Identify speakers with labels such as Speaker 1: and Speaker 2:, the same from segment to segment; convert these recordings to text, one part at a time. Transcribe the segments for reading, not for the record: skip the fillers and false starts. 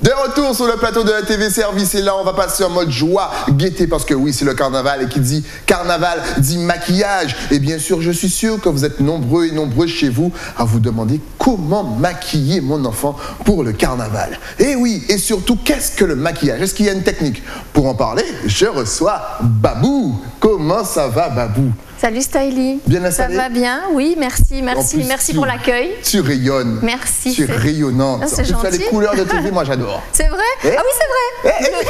Speaker 1: De retour sur le plateau de la TV Service et là on va passer en mode joie, gaieté parce que oui c'est le carnaval et qui dit carnaval dit maquillage et bien sûr je suis sûr que vous êtes nombreux et nombreuses chez vous à vous demander comment maquiller mon enfant pour le carnaval. Et oui et surtout qu'est-ce que le maquillage? Est-ce qu'il y a une technique? Pour en parler je reçois Babou. Comment ça va Babou?
Speaker 2: Salut Stylie.
Speaker 1: Bien installé?
Speaker 2: Ça va bien, oui, merci pour l'accueil.
Speaker 1: Tu rayonnes.
Speaker 2: Merci.
Speaker 1: Tu es rayonnante.
Speaker 2: C'est gentil.
Speaker 1: Tu as les couleurs de TV, moi j'adore.
Speaker 2: C'est vrai?
Speaker 1: Eh?
Speaker 2: Ah oui, c'est vrai.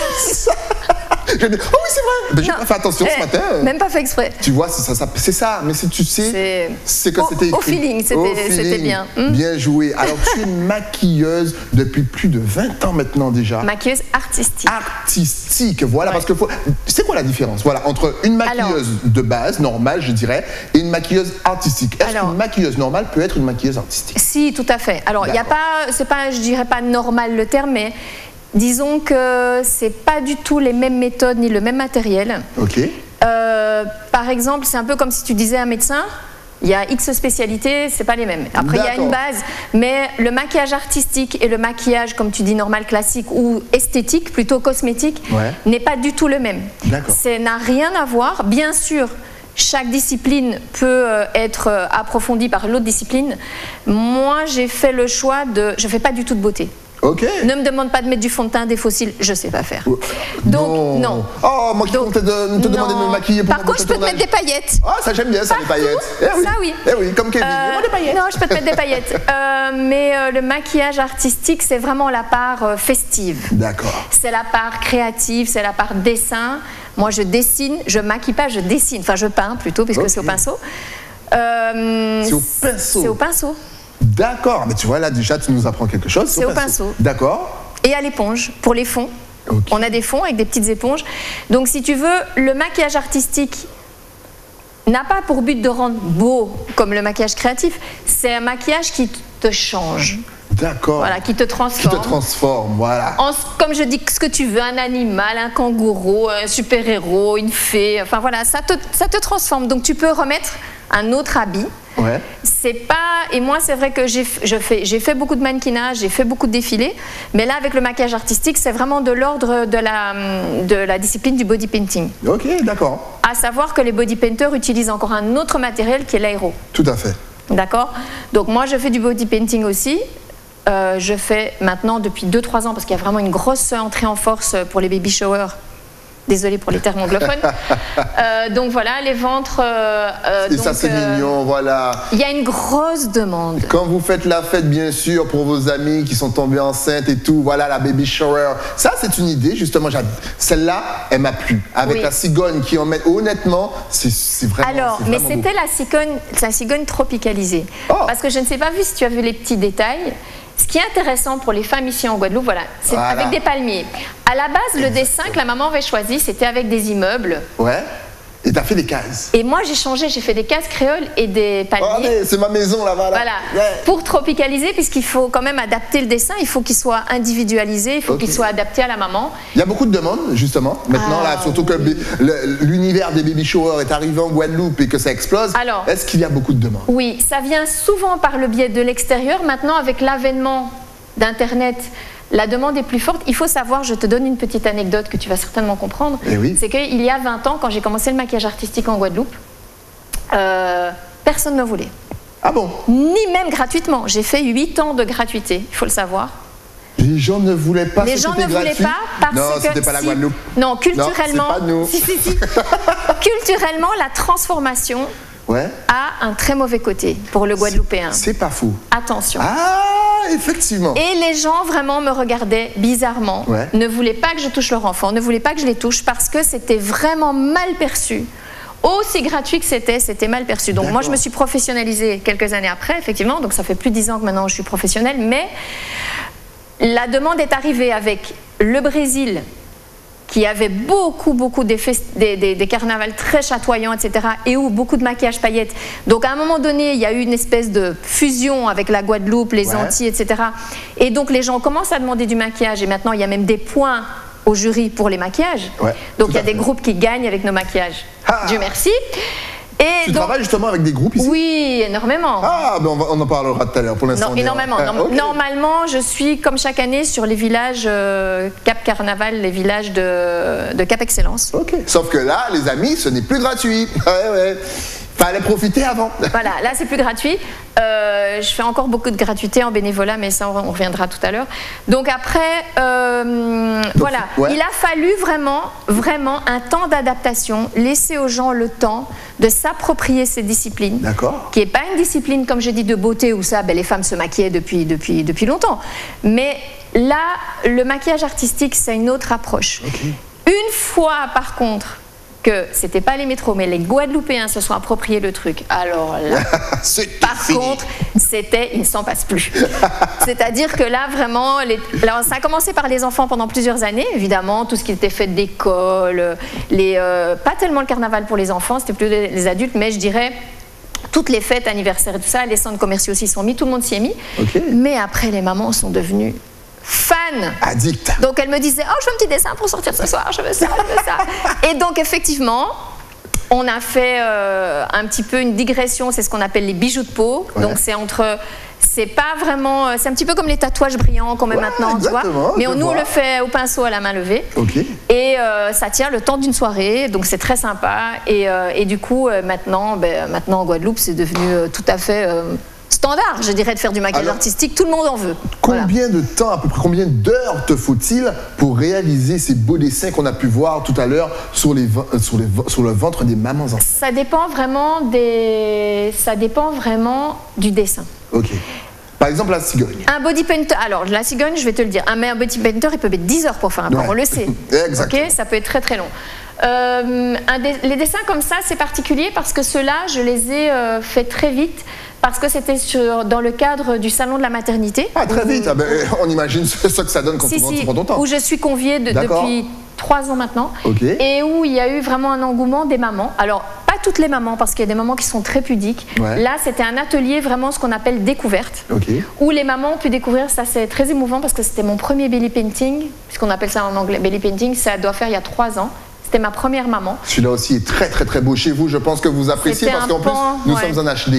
Speaker 1: Je dis, oh oui, c'est vrai. Mais j'ai pas fait attention ce matin.
Speaker 2: Même pas fait exprès.
Speaker 1: Tu vois, c'est ça. Mais si tu sais, c'est que c'était écrit.
Speaker 2: Au feeling, c'était bien.
Speaker 1: Bien joué. Alors, tu es une maquilleuse depuis plus de 20 ans maintenant déjà.
Speaker 2: Maquilleuse artistique.
Speaker 1: Artistique, voilà. Ouais. Parce que c'est quoi la différence entre une maquilleuse de base, normale, je dirais, et une maquilleuse artistique? Est-ce qu'une maquilleuse normale peut être une maquilleuse artistique?
Speaker 2: Si, tout à fait. Alors, il n'y a pas, c'est pas, je dirais pas normal le terme, mais disons que c'est pas du tout les mêmes méthodes ni le même matériel.
Speaker 1: Ok.
Speaker 2: Par exemple, c'est un peu comme si tu disais à un médecin, il y a X spécialités, c'est pas les mêmes. Après, il y a une base, mais le maquillage artistique et le maquillage, comme tu dis, normal, classique ou esthétique, plutôt cosmétique, n'est pas du tout le même. Ça n'a rien à voir. Bien sûr, chaque discipline peut être approfondie par l'autre discipline. Moi, j'ai fait le choix de... Je ne fais pas du tout de beauté.
Speaker 1: Okay.
Speaker 2: Ne me demande pas de mettre du fond de teint, des fossiles, je ne sais pas faire. Donc, non.
Speaker 1: Oh, moi qui comptais te demander de me maquiller pour...
Speaker 2: Par contre, je peux te mettre des paillettes.
Speaker 1: Ah, ça j'aime bien, ça, les paillettes.
Speaker 2: Ça, oui.
Speaker 1: Eh oui, comme Kevin. Moi, des paillettes.
Speaker 2: Non, je peux te mettre des paillettes. Mais le maquillage artistique, c'est vraiment la part festive.
Speaker 1: D'accord.
Speaker 2: C'est la part créative, c'est la part dessin. Moi, je dessine, je maquille pas, je dessine. Enfin, je peins plutôt, puisque c'est au pinceau.
Speaker 1: C'est au pinceau.
Speaker 2: C'est au pinceau.
Speaker 1: D'accord, mais tu vois là déjà tu nous apprends quelque chose.
Speaker 2: C'est au pinceau.
Speaker 1: D'accord.
Speaker 2: Et à l'éponge, pour les fonds. On a des fonds avec des petites éponges. Donc si tu veux, le maquillage artistique n'a pas pour but de rendre beau comme le maquillage créatif. C'est un maquillage qui te change.
Speaker 1: D'accord.
Speaker 2: Voilà, qui te transforme.
Speaker 1: Qui te transforme, voilà.
Speaker 2: Comme je dis, ce que tu veux, un animal, un kangourou, un super-héros, une fée, enfin voilà, ça te transforme. Donc tu peux remettre un autre habit.
Speaker 1: Ouais.
Speaker 2: C'est pas... Et moi, c'est vrai que j'ai fait beaucoup de mannequinage, j'ai fait beaucoup de défilés, mais là, avec le maquillage artistique, c'est vraiment de l'ordre de la discipline du body painting.
Speaker 1: Ok, d'accord.
Speaker 2: À savoir que les body painters utilisent encore un autre matériel qui est l'aéro.
Speaker 1: Tout à fait.
Speaker 2: D'accord. Donc moi, je fais du body painting aussi. Je fais maintenant depuis 2-3 ans, parce qu'il y a vraiment une grosse entrée en force pour les baby showers. Désolée pour les termes anglophones. Donc voilà, les ventres...
Speaker 1: et ça c'est mignon, voilà.
Speaker 2: Il y a une grosse demande.
Speaker 1: Quand vous faites la fête, bien sûr, pour vos amis qui sont tombés enceintes et tout, voilà, la baby shower. Ça, c'est une idée, justement. Celle-là, elle m'a plu. Avec la cigogne qui en met... Honnêtement, c'est vraiment...
Speaker 2: Alors, mais c'était la cigogne tropicalisée. Parce que je ne sais pas si tu as vu les petits détails. Ce qui est intéressant pour les femmes ici en Guadeloupe, voilà, c'est avec des palmiers. À la base, le dessin que la maman avait choisi, c'était avec des immeubles.
Speaker 1: Ouais. Et t'as fait des cases.
Speaker 2: Et moi, j'ai changé, j'ai fait des cases créoles et des palmiers.
Speaker 1: Oh, mais c'est ma maison là-bas. Là.
Speaker 2: Voilà. Pour tropicaliser, puisqu'il faut quand même adapter le dessin, il faut qu'il soit individualisé, il faut qu'il soit adapté à la maman.
Speaker 1: Il y a beaucoup de demandes, justement. Maintenant, là, surtout que l'univers des baby showers est arrivé en Guadeloupe et que ça explose. Est-ce qu'il y a beaucoup de demandes?
Speaker 2: Oui, ça vient souvent par le biais de l'extérieur. Maintenant, avec l'avènement d'Internet, la demande est plus forte. Il faut savoir, je te donne une petite anecdote que tu vas certainement comprendre. C'est qu'il y a 20 ans, quand j'ai commencé le maquillage artistique en Guadeloupe, personne ne voulait.
Speaker 1: Ah bon?
Speaker 2: Ni même gratuitement. J'ai fait 8 ans de gratuité, il faut le savoir.
Speaker 1: Les gens ne voulaient pas.
Speaker 2: Les gens ne voulaient pas parce que...
Speaker 1: Non, c'était pas la Guadeloupe.
Speaker 2: Non, culturellement...
Speaker 1: Non, c'est pas nous.
Speaker 2: Si. Culturellement, la transformation a un très mauvais côté pour le Guadeloupéen.
Speaker 1: C'est pas fou.
Speaker 2: Attention.
Speaker 1: Ah, effectivement.
Speaker 2: Et les gens vraiment me regardaient bizarrement, ne voulaient pas que je touche leur enfant, ne voulaient pas que je les touche parce que c'était vraiment mal perçu. Aussi gratuit que c'était mal perçu. Donc moi, je me suis professionnalisée quelques années après, effectivement. Donc ça fait plus de 10 ans que maintenant je suis professionnelle. Mais la demande est arrivée avec le Brésil, qui avait beaucoup des carnavals très chatoyants, etc. et où beaucoup de maquillage paillettes. Donc à un moment donné, il y a eu une espèce de fusion avec la Guadeloupe, les Antilles, etc. Et donc les gens commencent à demander du maquillage et maintenant il y a même des points au jury pour les maquillages. Donc il y a des groupes qui gagnent avec nos maquillages. Dieu merci.
Speaker 1: Tu travailles justement avec des groupes ici?
Speaker 2: Oui, énormément.
Speaker 1: Ah, ben on en parlera tout à l'heure. Pour l'instant,
Speaker 2: énormément. Okay. Normalement, je suis, comme chaque année, sur les villages Cap Carnaval, les villages de Cap Excellence.
Speaker 1: Ok. Sauf que là, les amis, ce n'est plus gratuit. Ouais. Fallait profiter avant.
Speaker 2: Voilà, là c'est plus gratuit. Je fais encore beaucoup de gratuité en bénévolat, mais ça on reviendra tout à l'heure. Donc après, voilà, il a fallu vraiment un temps d'adaptation, laisser aux gens le temps de s'approprier ces disciplines.
Speaker 1: D'accord.
Speaker 2: Qui n'est pas une discipline, comme je dis, de beauté où ça, les femmes se maquillaient depuis longtemps. Mais là, le maquillage artistique, c'est une autre approche.
Speaker 1: Okay.
Speaker 2: Une fois, par contre, que c'était pas les métros, mais les Guadeloupéens se sont appropriés le truc. Alors là, par contre, il ne s'en passe plus. C'est-à-dire que là, vraiment, alors, ça a commencé par les enfants pendant plusieurs années, évidemment, tout ce qui était fait d'école, pas tellement le carnaval pour les enfants, c'était plus les adultes, mais je dirais toutes les fêtes, anniversaires et tout ça, les centres commerciaux s'y sont mis, tout le monde s'y est mis.
Speaker 1: Okay.
Speaker 2: Mais après, les mamans sont devenues fan.
Speaker 1: Addict.
Speaker 2: Donc elle me disait, oh je veux un petit dessin pour sortir ce soir, je veux ça. Et donc effectivement, on a fait un petit peu une digression, c'est ce qu'on appelle les bijoux de peau. Ouais. Donc c'est pas vraiment, c'est un petit peu comme les tatouages brillants qu'on met maintenant, tu vois. Mais nous on le fait au pinceau à la main levée.
Speaker 1: Okay.
Speaker 2: Et ça tient le temps d'une soirée, donc c'est très sympa. Et du coup maintenant en Guadeloupe c'est devenu tout à fait standard, je dirais, de faire du maquillage artistique, tout le monde en veut.
Speaker 1: Combien de temps, à peu près combien d'heures te faut-il pour réaliser ces beaux dessins qu'on a pu voir tout à l'heure sur le ventre des mamans enceintes?
Speaker 2: Ça dépend vraiment du dessin.
Speaker 1: Ok. Par exemple, la cigogne.
Speaker 2: Un body painter, alors la cigogne, je vais te le dire, un body painter, il peut mettre 10 heures pour faire un corps, on le sait.
Speaker 1: Exactement.
Speaker 2: Okay, ça peut être très très long. Les dessins comme ça, c'est particulier parce que ceux-là, je les ai faits très vite. Parce que c'était dans le cadre du salon de la maternité.
Speaker 1: Ah, très vite. On imagine ce que ça donne quand tu prends ton temps.
Speaker 2: Où je suis conviée depuis 3 ans maintenant.
Speaker 1: Okay.
Speaker 2: Et où il y a eu vraiment un engouement des mamans. Alors, pas toutes les mamans, parce qu'il y a des mamans qui sont très pudiques.
Speaker 1: Ouais.
Speaker 2: Là, c'était un atelier vraiment ce qu'on appelle découverte.
Speaker 1: Okay.
Speaker 2: Où les mamans ont pu découvrir, ça c'est très émouvant parce que c'était mon premier belly painting, puisqu'on appelle ça en anglais belly painting, ça doit faire il y a 3 ans. C'était ma première maman.
Speaker 1: Celui-là aussi est très très très beau chez vous. Je pense que vous appréciez parce qu'en plus nous sommes en HD.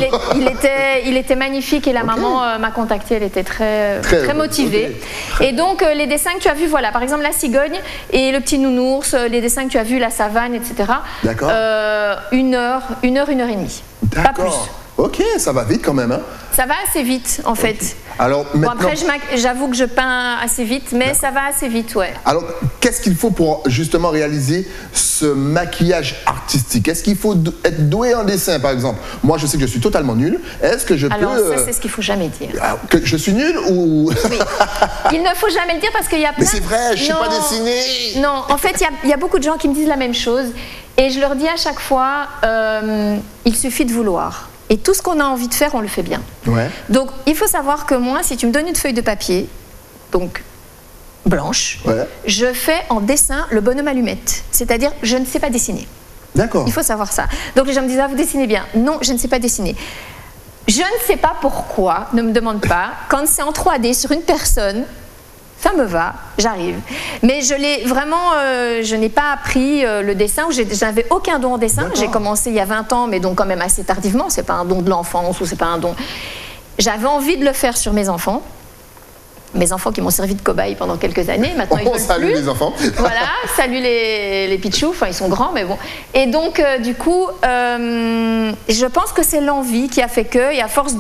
Speaker 2: Il était magnifique et la maman m'a contactée. Elle était très motivée. Okay. Et donc les dessins que tu as vus, voilà, par exemple la cigogne et le petit nounours, les dessins que tu as vus, la savane, etc.
Speaker 1: D'accord.
Speaker 2: 1 heure et demie. Pas plus.
Speaker 1: Ok, ça va vite quand même. Hein?
Speaker 2: Ça va assez vite en fait.
Speaker 1: Alors, maintenant...
Speaker 2: Bon, après, j'avoue que je peins assez vite, mais ça va assez vite, ouais.
Speaker 1: Alors, qu'est-ce qu'il faut pour justement réaliser ce maquillage artistique? Est-ce qu'il faut être doué en dessin, par exemple? Moi, je sais que je suis totalement nul. Est-ce que je peux...
Speaker 2: Alors, ça, c'est ce qu'il ne faut jamais dire.
Speaker 1: Que je suis nul ou...
Speaker 2: Oui. Il ne faut jamais le dire parce qu'il y a plein...
Speaker 1: Mais c'est vrai, je ne sais pas dessiner.
Speaker 2: Non, en fait, il y a beaucoup de gens qui me disent la même chose. Et je leur dis à chaque fois, il suffit de vouloir. Et tout ce qu'on a envie de faire, on le fait bien.
Speaker 1: Ouais.
Speaker 2: Donc, il faut savoir que moi, si tu me donnes une feuille de papier, donc blanche, je fais en dessin le bonhomme allumette. C'est-à-dire, je ne sais pas dessiner.
Speaker 1: D'accord.
Speaker 2: Il faut savoir ça. Donc, les gens me disent, ah, vous dessinez bien. Non, je ne sais pas dessiner. Je ne sais pas pourquoi, ne me demande pas. Quand c'est en 3D sur une personne, ça me va, j'arrive. Mais je n'ai pas appris le dessin, je n'avais aucun don en dessin. J'ai commencé il y a 20 ans, mais donc quand même assez tardivement. C'est pas un don de l'enfance ou c'est pas un don. J'avais envie de le faire sur mes enfants. Mes enfants qui m'ont servi de cobaye pendant quelques années. Maintenant, ils veulent
Speaker 1: salue
Speaker 2: plus.
Speaker 1: Les enfants.
Speaker 2: Voilà, salut les pitchous. Enfin, ils sont grands, mais bon. Et donc, du coup, je pense que c'est l'envie qui a fait que, et à force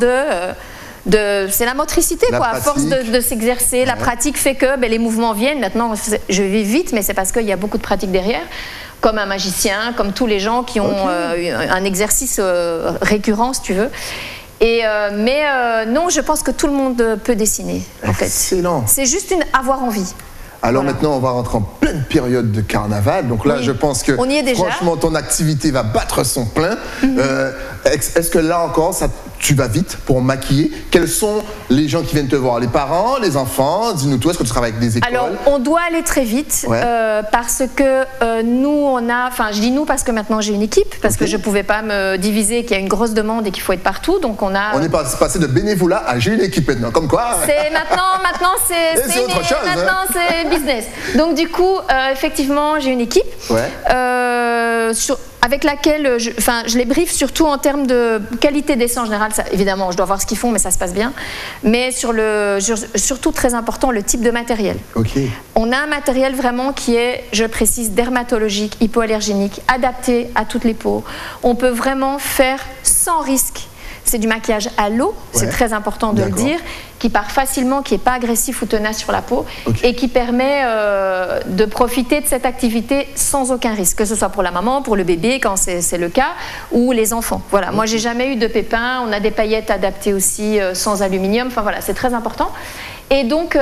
Speaker 2: c'est la motricité, quoi. À force de s'exercer, la pratique fait que les mouvements viennent. Maintenant, je vais vite, mais c'est parce qu'il y a beaucoup de pratique derrière, comme un magicien, comme tous les gens qui ont un exercice récurrent, si tu veux. Mais non, je pense que tout le monde peut dessiner, en fait.
Speaker 1: Excellent.
Speaker 2: C'est juste avoir envie.
Speaker 1: Alors maintenant, on va rentrer en pleine période de carnaval. Donc là, je pense que
Speaker 2: on y est déjà.
Speaker 1: Franchement, ton activité va battre son plein. Est-ce que là encore, tu vas vite pour maquiller? Quels sont les gens qui viennent te voir? Les parents, les enfants? Dis-nous tout, est-ce que tu travailles avec des écoles?
Speaker 2: Alors, on doit aller très vite parce que nous, on a... Enfin, je dis nous parce que maintenant j'ai une équipe, parce que je ne pouvais pas me diviser, qu'il y a une grosse demande et qu'il faut être partout. Donc on est passé
Speaker 1: de bénévolat à j'ai une équipe maintenant, comme quoi.
Speaker 2: C'est maintenant c'est autre chose. Maintenant c'est business. Donc du coup, effectivement, j'ai une équipe. avec laquelle je les briefe surtout en termes de qualité d'essai en général. Ça, évidemment, je dois voir ce qu'ils font, mais ça se passe bien. Mais surtout très important, le type de matériel.
Speaker 1: Okay.
Speaker 2: On a un matériel vraiment qui est, je précise, dermatologique, hypoallergénique, adapté à toutes les peaux. On peut vraiment faire sans risque. C'est du maquillage à l'eau, c'est très important de le dire, qui part facilement, qui n'est pas agressif ou tenace sur la peau et qui permet de profiter de cette activité sans aucun risque, que ce soit pour la maman, pour le bébé quand c'est le cas, ou les enfants. Voilà. Moi, j'ai jamais eu de pépins, on a des paillettes adaptées aussi sans aluminium, enfin voilà, c'est très important. Et donc,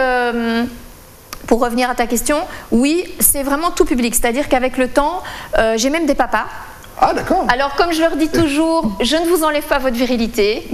Speaker 2: pour revenir à ta question, oui, c'est vraiment tout public, c'est-à-dire qu'avec le temps, j'ai même des papas.
Speaker 1: Ah, d'accord.
Speaker 2: Alors, comme je leur dis toujours, je ne vous enlève pas votre virilité,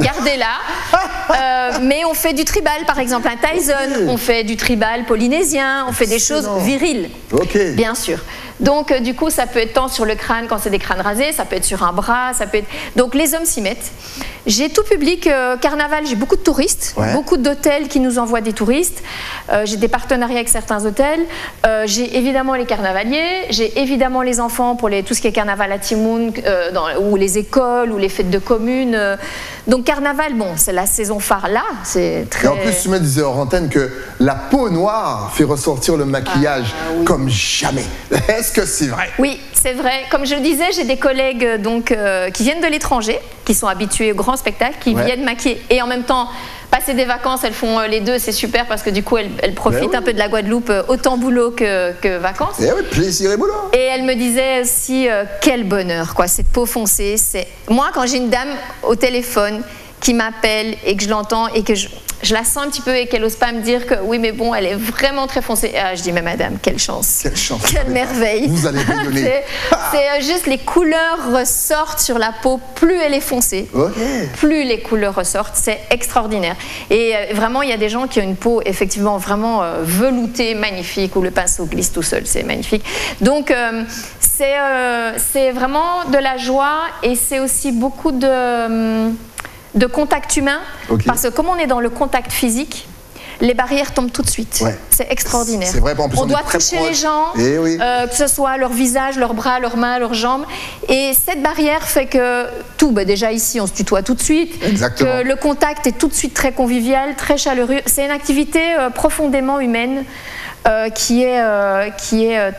Speaker 2: gardez-la. Mais on fait du tribal, par exemple, un Tyson, on fait du tribal polynésien, on fait des choses viriles, bien sûr. Donc, du coup, ça peut être tant sur le crâne quand c'est des crânes rasés, ça peut être sur un bras, ça peut être... Donc, les hommes s'y mettent. J'ai tout public, carnaval, j'ai beaucoup de touristes, beaucoup d'hôtels qui nous envoient des touristes. J'ai des partenariats avec certains hôtels. J'ai évidemment les carnavaliers, j'ai évidemment les enfants pour tout ce qui est carnaval à Timoun, ou les écoles, ou les fêtes de communes. Donc, carnaval, bon, c'est la saison phare là. C'est très...
Speaker 1: Et en plus, tu me disais hors antenne que la peau noire fait ressortir le maquillage comme jamais. Est-ce que c'est vrai?
Speaker 2: Oui, c'est vrai. Comme je le disais, j'ai des collègues qui viennent de l'étranger, qui sont habitués aux grands spectacles, qui viennent maquiller et en même temps passer des vacances. Elles font les deux, c'est super parce que du coup elles profitent un peu de la Guadeloupe, autant boulot que vacances.
Speaker 1: Et oui, plaisir et boulot.
Speaker 2: Et elle me disait aussi quel bonheur, quoi, cette peau foncée. Moi, quand j'ai une dame au téléphone qui m'appelle et que je l'entends et que je la sens un petit peu et qu'elle n'ose pas me dire que oui, mais bon, elle est vraiment très foncée. Ah, je dis, mais madame, quelle chance.
Speaker 1: Quelle chance.
Speaker 2: Quelle merveille.
Speaker 1: Vous allez rayonner.
Speaker 2: C'est juste les couleurs ressortent sur la peau. Plus elle est foncée, plus les couleurs ressortent. C'est extraordinaire. Et vraiment, il y a des gens qui ont une peau effectivement vraiment veloutée, magnifique, où le pinceau glisse tout seul. C'est magnifique. Donc, c'est vraiment de la joie et c'est aussi beaucoup de contact humain, parce que comme on est dans le contact physique, les barrières tombent tout de suite. C'est extraordinaire.
Speaker 1: C'est vrai, en plus,
Speaker 2: on doit toucher les gens, que ce soit leur visage, leurs bras, leurs mains, leurs jambes. Et cette barrière fait que tout, déjà ici, on se tutoie tout de suite.
Speaker 1: Exactement.
Speaker 2: Que le contact est tout de suite très convivial, très chaleureux. C'est une activité profondément humaine qui est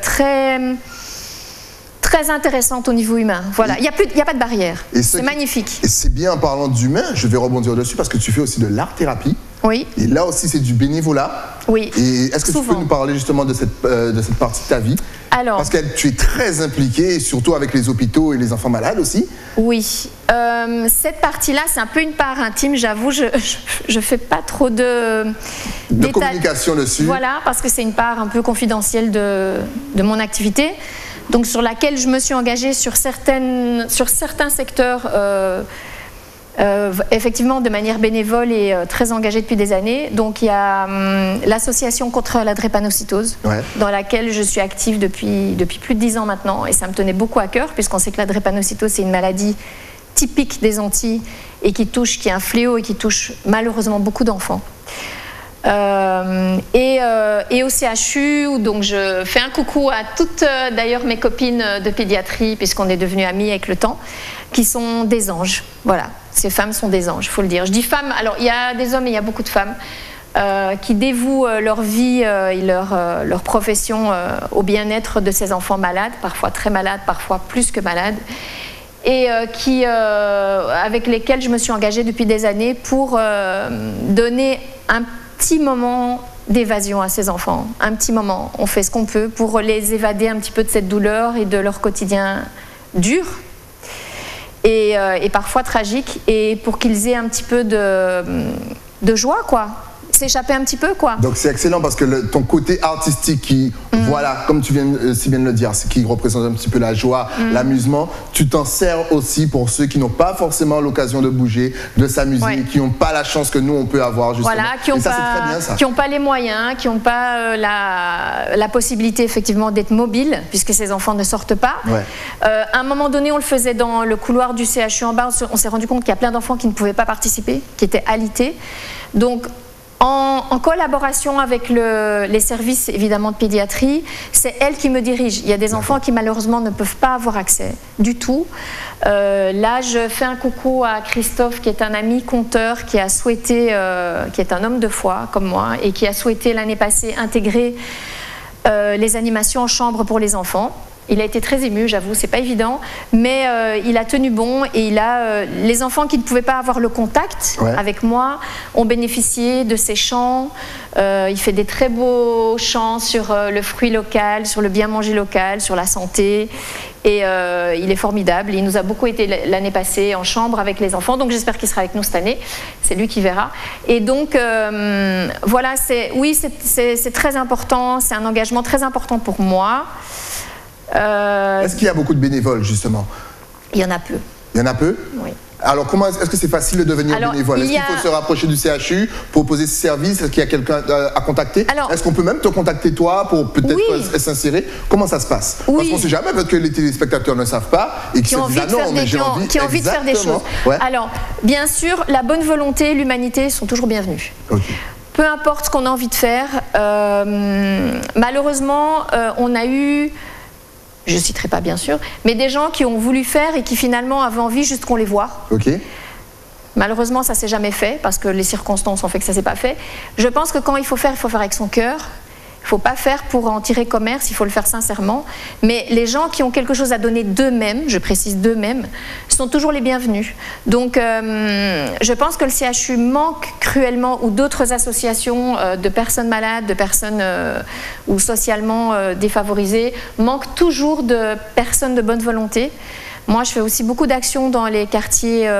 Speaker 2: très intéressante au niveau humain. Voilà, il n'y a pas de barrière. C'est magnifique.
Speaker 1: Et c'est bien en parlant d'humain, je vais rebondir dessus parce que tu fais aussi de l'art-thérapie.
Speaker 2: Oui.
Speaker 1: Et là aussi, c'est du bénévolat.
Speaker 2: Oui.
Speaker 1: Et est-ce que tu peux nous parler justement de cette partie de ta vie?
Speaker 2: Alors,
Speaker 1: parce que tu es très impliquée, surtout avec les hôpitaux et les enfants malades aussi.
Speaker 2: Oui. Cette partie-là, c'est un peu une part intime, j'avoue. Je ne fais pas trop de
Speaker 1: communication dessus. Voilà,
Speaker 2: parce que c'est une part un peu confidentielle de mon activité. Donc sur laquelle je me suis engagée sur certains secteurs, effectivement de manière bénévole et très engagée depuis des années. Donc il y a l'association contre la drépanocytose, dans laquelle je suis active depuis plus de 10 ans maintenant, et ça me tenait beaucoup à cœur, puisqu'on sait que la drépanocytose, c'est une maladie typique des Antilles, et qui est un fléau et qui touche malheureusement beaucoup d'enfants. Et au CHU, où donc je fais un coucou à toutes d'ailleurs mes copines de pédiatrie, puisqu'on est devenues amies avec le temps, qui sont des anges. Voilà, ces femmes sont des anges, il faut le dire. Je dis femmes, alors il y a des hommes et il y a beaucoup de femmes qui dévouent leur vie et leur profession au bien-être de ces enfants malades, parfois très malades, parfois plus que malades, et avec lesquels je me suis engagée depuis des années pour donner un petit moment d'évasion à ces enfants, un petit moment. On fait ce qu'on peut pour les évader un petit peu de cette douleur et de leur quotidien dur et parfois tragique, et pour qu'ils aient un petit peu de joie, quoi. S'échapper un petit peu, quoi.
Speaker 1: Donc c'est excellent parce que ton côté artistique qui, voilà, comme tu viens si bien de le dire, qui représente un petit peu la joie, l'amusement, tu t'en sers aussi pour ceux qui n'ont pas forcément l'occasion de bouger, de s'amuser, qui n'ont pas la chance que nous on peut avoir, justement. Voilà, qui
Speaker 2: n'ont pas les moyens, qui n'ont pas la possibilité effectivement d'être mobiles, puisque ces enfants ne sortent pas. À un moment donné, on le faisait dans le couloir du CHU en bas, on s'est rendu compte qu'il y a plein d'enfants qui ne pouvaient pas participer, qui étaient alités. Donc En collaboration avec les services évidemment de pédiatrie, c'est elle qui me dirige. Il y a des enfants qui malheureusement ne peuvent pas avoir accès du tout. Là, je fais un coucou à Christophe, qui est un ami conteur, qui a souhaité, qui est un homme de foi comme moi, et qui a souhaité l'année passée intégrer les animations en chambre pour les enfants. Il a été très ému, j'avoue, c'est pas évident, mais il a tenu bon et il a les enfants qui ne pouvaient pas avoir le contact avec moi ont bénéficié de ses chants. Il fait des très beaux chants sur le fruit local, sur le bien manger local, sur la santé. Et il est formidable. Il nous a beaucoup été l'année passée en chambre avec les enfants, donc j'espère qu'il sera avec nous cette année. C'est lui qui verra. Et donc voilà, c'est très important. C'est un engagement très important pour moi.
Speaker 1: Est-ce qu'il y a beaucoup de bénévoles, justement?
Speaker 2: Il y en a peu.
Speaker 1: Il y en a peu?
Speaker 2: Oui.
Speaker 1: Alors, est-ce que c'est facile de devenir bénévole? Est-ce qu'il faut se rapprocher du CHU pour proposer ce service? Est-ce qu'il y a quelqu'un à contacter? Est-ce qu'on peut même te contacter toi pour peut-être s'insérer? Comment ça se passe? Parce qu'on ne sait jamais, peut-être que les téléspectateurs ne savent pas et qui ont envie
Speaker 2: de faire des choses. Alors, bien sûr, la bonne volonté, l'humanité sont toujours bienvenus. Peu importe ce qu'on a envie de faire. Malheureusement, on a eu... je ne citerai pas bien sûr, mais des gens qui ont voulu faire et qui finalement avaient envie juste qu'on les voie. Malheureusement, ça ne s'est jamais fait parce que les circonstances ont fait que ça ne s'est pas fait. Je pense que quand il faut faire avec son cœur. Il ne faut pas faire pour en tirer commerce, il faut le faire sincèrement. Mais les gens qui ont quelque chose à donner d'eux-mêmes, je précise d'eux-mêmes, sont toujours les bienvenus. Donc je pense que le CHU manque cruellement, ou d'autres associations de personnes malades, de personnes ou socialement défavorisées, manquent toujours de personnes de bonne volonté. Moi, je fais aussi beaucoup d'actions dans les quartiers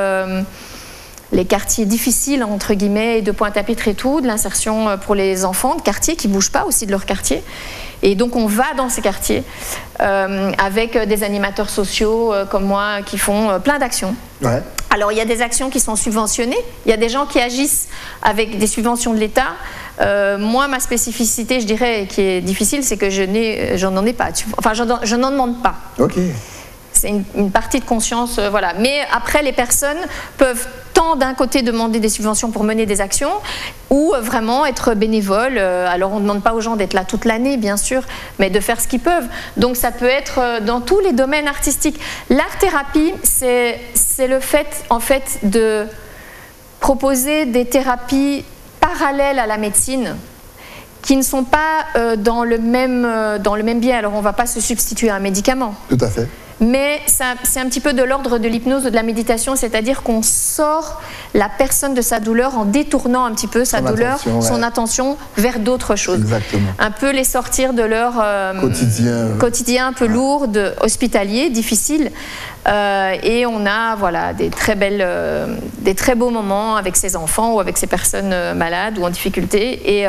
Speaker 2: difficiles, entre guillemets, et de Pointe-à-Pitre et tout, de l'insertion pour les enfants de quartier qui ne bougent pas aussi de leur quartier. Et donc on va dans ces quartiers avec des animateurs sociaux comme moi qui font plein d'actions. Alors il y a des actions qui sont subventionnées, il y a des gens qui agissent avec des subventions de l'État. Moi, ma spécificité, je dirais, qui est difficile, c'est que je n'en ai pas. Enfin, je n'en demande pas. C'est une partie de conscience, voilà. Mais après, les personnes peuvent tant d'un côté demander des subventions pour mener des actions ou vraiment être bénévoles. Alors, on ne demande pas aux gens d'être là toute l'année, bien sûr, mais de faire ce qu'ils peuvent. Donc, ça peut être dans tous les domaines artistiques. L'art-thérapie, c'est le fait, en fait, de proposer des thérapies parallèles à la médecine qui ne sont pas dans le même biais. Alors, on ne va pas se substituer à un médicament.
Speaker 1: Tout à fait.
Speaker 2: Mais c'est un petit peu de l'ordre de l'hypnose ou de la méditation, c'est-à-dire qu'on sort la personne de sa douleur en détournant un petit peu sa douleur, son attention vers d'autres choses. Un peu les sortir de leur quotidien un peu lourd, hospitalier, difficile. Et on a des très beaux moments avec ces enfants ou avec ces personnes malades ou en difficulté. Et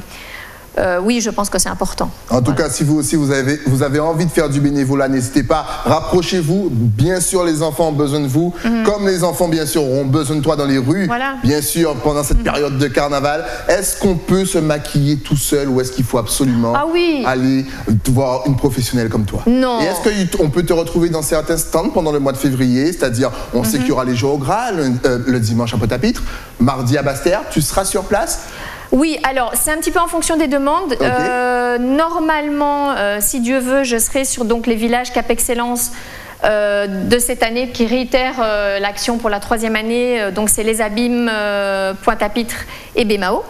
Speaker 2: oui, je pense que c'est important.
Speaker 1: En tout cas, si vous aussi vous avez envie de faire du bénévolat, n'hésitez pas, rapprochez-vous. Bien sûr, les enfants ont besoin de vous, comme les enfants, bien sûr, auront besoin de toi dans les rues, bien sûr, pendant cette période de carnaval. Est-ce qu'on peut se maquiller tout seul ou est-ce qu'il faut absolument aller voir une professionnelle comme toi?
Speaker 2: Non.
Speaker 1: Et est-ce qu'on peut te retrouver dans certains stands pendant le mois de février? C'est-à-dire, on sait qu'il y aura les jours au Gras, le dimanche à Pointe-à-Pitre, mardi à Basse-Terre, tu seras sur place?
Speaker 2: Oui, alors c'est un petit peu en fonction des demandes. Normalement, si Dieu veut, je serai sur les villages Cap Excellence de cette année qui réitèrent l'action pour la 3e année. Donc c'est les Abîmes, Pointe-à-Pitre et Bémao.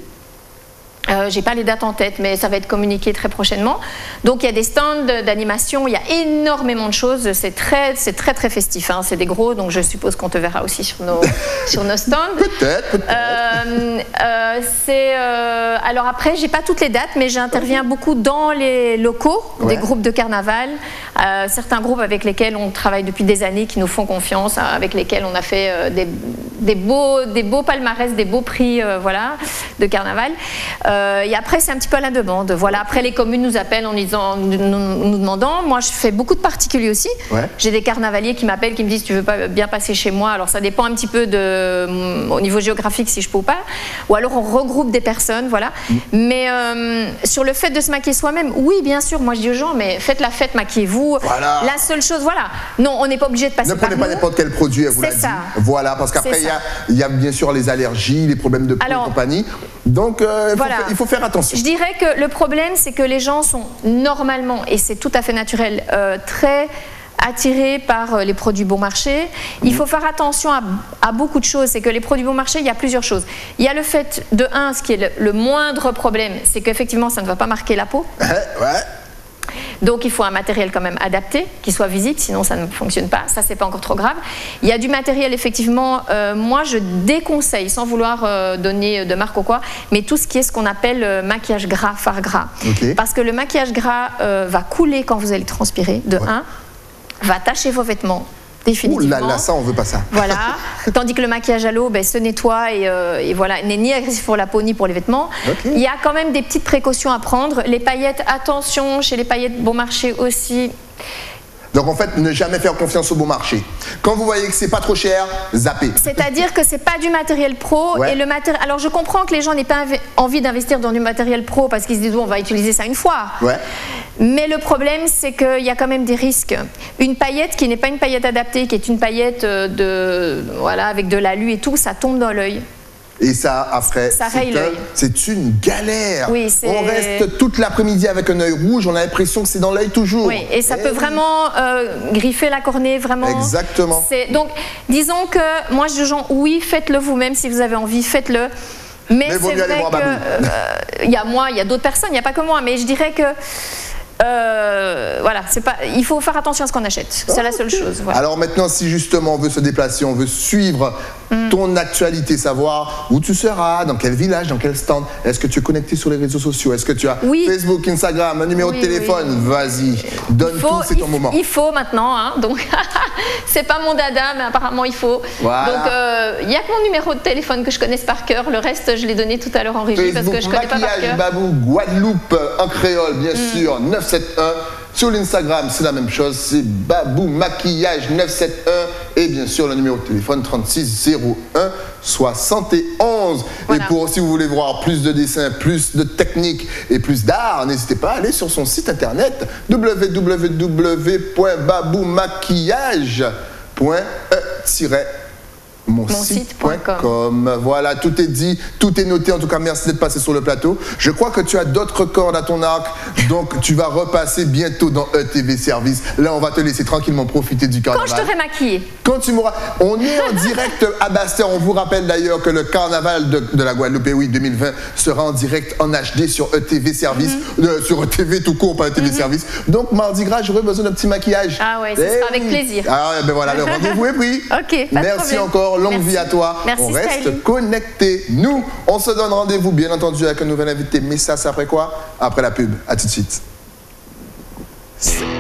Speaker 2: J'ai pas les dates en tête, mais ça va être communiqué très prochainement. Donc il y a des stands d'animation, il y a énormément de choses. C'est très très festif. C'est des gros, donc je suppose qu'on te verra aussi sur nos stands.
Speaker 1: Peut-être.
Speaker 2: Alors après, j'ai pas toutes les dates, mais j'interviens beaucoup dans les locaux des groupes de carnaval. Certains groupes avec lesquels on travaille depuis des années, qui nous font confiance, avec lesquels on a fait des beaux palmarès, des beaux prix, de carnaval. Et après, c'est un petit peu à la demande. Après, les communes nous appellent en nous demandant. Moi, je fais beaucoup de particuliers aussi. J'ai des carnavaliers qui m'appellent, qui me disent: tu veux pas bien passer chez moi? Alors, ça dépend un petit peu au niveau géographique, si je peux ou pas. Ou alors, on regroupe des personnes, Mais sur le fait de se maquiller soi-même, oui, bien sûr. Moi, je dis aux gens: mais faites la fête, maquillez-vous. La seule chose, non, on n'est pas obligé de passer par nous.
Speaker 1: Ne prenez pas n'importe quel produit, elle vous l'a dit. Parce qu'après, il y a bien sûr les allergies, les problèmes de peau et compagnie. Donc, il faut faire attention.
Speaker 2: Je dirais que le problème, c'est que les gens sont normalement, et c'est tout à fait naturel, très attirés par les produits bon marché. Il faut faire attention à beaucoup de choses. C'est que les produits bon marché, il y a plusieurs choses. Il y a le fait, de un, ce qui est le moindre problème, c'est qu'effectivement, ça ne va pas marquer la peau.
Speaker 1: Ouais.
Speaker 2: Donc il faut un matériel quand même adapté, qui soit visible, sinon ça ne fonctionne pas. Ça, c'est pas encore trop grave. Il y a du matériel, effectivement, moi je déconseille, sans vouloir donner de marque ou quoi, mais tout ce qui est ce qu'on appelle maquillage gras, fard gras.
Speaker 1: Okay.
Speaker 2: Parce que le maquillage gras va couler quand vous allez transpirer, de un, va tacher vos vêtements. Définitivement.
Speaker 1: Ouh là là, ça on veut pas ça.
Speaker 2: Voilà. Tandis que le maquillage à l'eau se nettoie et voilà, n'est ni agressif pour la peau ni pour les vêtements.
Speaker 1: Okay.
Speaker 2: Il y a quand même des petites précautions à prendre. Les paillettes, attention, chez les paillettes bon marché aussi.
Speaker 1: Donc en fait, ne jamais faire confiance au bon marché. Quand vous voyez que c'est pas trop cher, zappez.
Speaker 2: C'est-à-dire que c'est pas du matériel pro et le matériel. Alors je comprends que les gens n'aient pas envie d'investir dans du matériel pro parce qu'ils se disent on va utiliser ça une fois.
Speaker 1: Ouais.
Speaker 2: Mais le problème, c'est qu'il y a quand même des risques. Une paillette qui n'est pas une paillette adaptée, qui est une paillette avec de l'alu et tout, ça tombe dans l'œil.
Speaker 1: Et ça, après, c'est une galère.
Speaker 2: Oui,
Speaker 1: on reste toute l'après-midi avec un œil rouge, on a l'impression que c'est dans l'œil toujours.
Speaker 2: Oui, et ça peut vraiment griffer la cornée, vraiment.
Speaker 1: Exactement.
Speaker 2: Donc, disons que moi, je dis aux gens, oui, faites-le vous-même si vous avez envie, faites-le. Mais c'est vrai que il y a moi, il y a d'autres personnes, il n'y a pas que moi, mais je dirais que voilà, il faut faire attention à ce qu'on achète. C'est la seule chose. Voilà.
Speaker 1: Alors maintenant, si justement on veut se déplacer, on veut suivre ton actualité, savoir où tu seras, dans quel village, dans quel stand, est-ce que tu es connecté sur les réseaux sociaux, est-ce que tu as Facebook, Instagram, un numéro de téléphone, vas-y, donne tout, c'est ton moment.
Speaker 2: Il faut maintenant, hein, donc c'est pas mon dada, mais apparemment il faut.
Speaker 1: Voilà.
Speaker 2: Donc il n'y a que mon numéro de téléphone que je connaisse par cœur, le reste je l'ai donné tout à l'heure en régie parce que je connais pas par cœur.
Speaker 1: Babou Guadeloupe en créole, bien sûr, 971. Sur l'Instagram, c'est la même chose, c'est Babou Maquillage 971 et bien sûr le numéro de téléphone 36 01 71. Voilà. Et pour si vous voulez voir plus de dessins, plus de techniques et plus d'art, n'hésitez pas à aller sur son site internet www.baboumaquillage.e-monsite.com. Voilà, tout est dit, tout est noté. En tout cas, merci d'être passé sur le plateau. Je crois que tu as d'autres cordes à ton arc, donc tu vas repasser bientôt dans ETV Service. Là, on va te laisser tranquillement profiter du carnaval.
Speaker 2: Quand je t'aurai maquillée.
Speaker 1: Quand tu m'auras... On est en direct à Basse-Terre. On vous rappelle d'ailleurs que le carnaval de la Guadeloupe, 2020, sera en direct en HD sur ETV Service, sur ETV tout court, pas ETV Service. Donc, mardi gras, j'aurai besoin d'un petit maquillage.
Speaker 2: Ah ouais, ce sera avec plaisir.
Speaker 1: Ah ouais, ben voilà, le rendez-vous est pris.
Speaker 2: Ok, pas de
Speaker 1: Merci encore. Longue vie à toi.
Speaker 2: Merci,
Speaker 1: on reste connectés. Nous, on se donne rendez-vous, bien entendu, avec un nouvel invité. Mais ça, c'est après quoi? Après la pub. À tout de suite.